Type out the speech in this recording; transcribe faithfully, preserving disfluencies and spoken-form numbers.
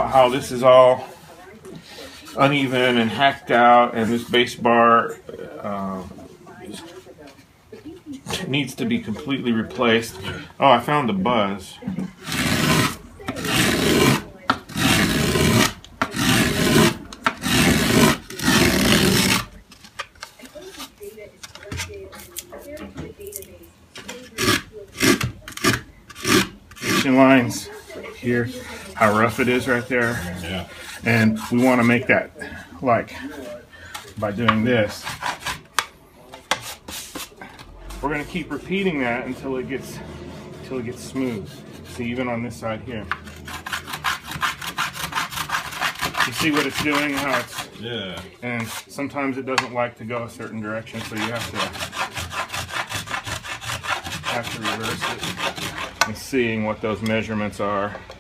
how this is all uneven and hacked out, and this bass bar uh, is, needs to be completely replaced. Oh, I found the buzz. Lines here, how rough it is right there. Yeah. And we want to make that, like, by doing this. We're going to keep repeating that until it gets until it gets smooth. See, even on this side here. You see what it's doing, how it's, yeah. And sometimes it doesn't like to go a certain direction, so you have to have to reverse it. And seeing what those measurements are.